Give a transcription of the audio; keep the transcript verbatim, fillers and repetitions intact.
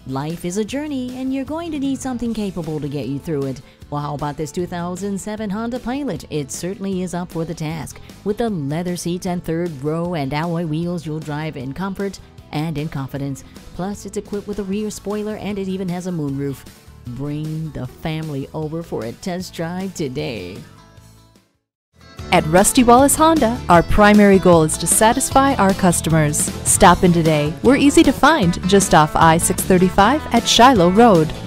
Life is a journey, and you're going to need something capable to get you through it. Well, how about this two thousand seven Honda Pilot? It certainly is up for the task. With the leather seats and third row and alloy wheels, you'll drive in comfort and in confidence. Plus, it's equipped with a rear spoiler and it even has a moonroof. Bring the family over for a test drive today. At Rusty Wallis Honda, our primary goal is to satisfy our customers. Stop in today. We're easy to find just off I six thirty-five at Shiloh Road.